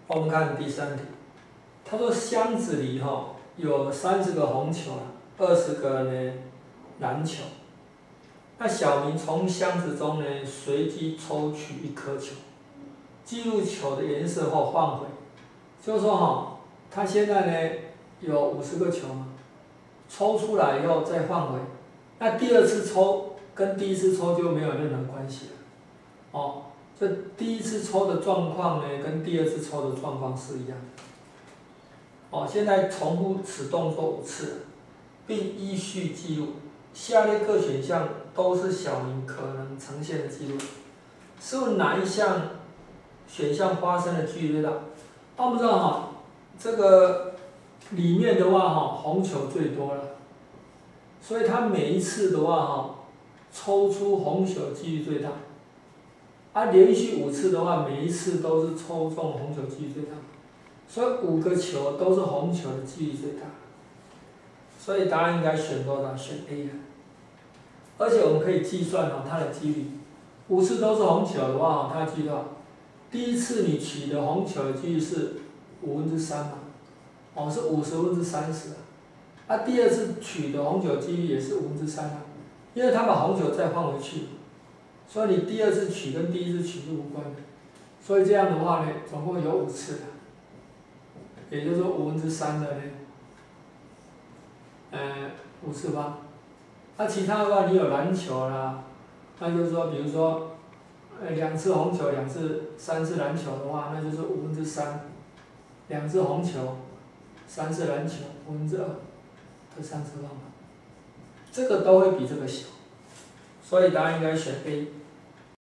我们看第3题，他说箱子里有30个红球，20个呢蓝球。那小明从箱子中呢随机抽取1颗球，记录球的颜色后放回。就是说他现在呢有50个球嘛，抽出来以后再放回。那第2次抽跟第1次抽就没有任何关系了。这第1次抽的状况呢跟第2次抽的状况是一样的。现在重复此动作5次，并依序记录。下列各选项都是小明可能呈现的记录，是问哪一项选项发生的几率最大？我们知道这个里面的话红球最多了，所以他每一次的话抽出红球几率最大。连续5次的话，每一次都是抽中红球几率最大，所以5个球都是红球的几率最大。所以答案应该选多少？选 A 而且我们可以计算它的几率，5次都是红球的话，它的几率多少？第1次你取的红球的几率是3/5嘛，是50/30第2次取的红球几率也是3/5因为它把红球再放回去，所以你第2次取跟第1次取是无关的。所以这样的话呢，总共有5次，也就是说3/5的呢，5次方。其他的话，你有篮球啦，那就是说，比如说，2次红球3次篮球的话，那就是3/5。2次红球，3次篮球2/2的3次方。这个都会比这个小，所以答案应该选 A。